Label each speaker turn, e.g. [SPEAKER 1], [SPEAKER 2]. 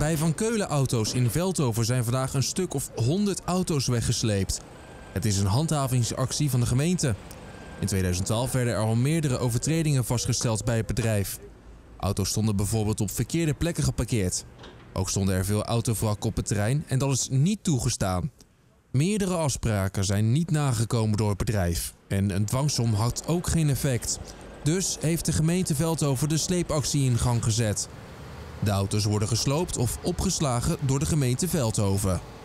[SPEAKER 1] Bij Van Keulen Auto's in Veldhoven zijn vandaag een stuk of 100 auto's weggesleept. Het is een handhavingsactie van de gemeente. In 2012 werden er al meerdere overtredingen vastgesteld bij het bedrijf. Auto's stonden bijvoorbeeld op verkeerde plekken geparkeerd. Ook stonden er veel autovrakken op het terrein en dat is niet toegestaan. Meerdere afspraken zijn niet nagekomen door het bedrijf en een dwangsom had ook geen effect. Dus heeft de gemeente Veldhoven de sleepactie in gang gezet. De auto's worden gesloopt of opgeslagen door de gemeente Veldhoven.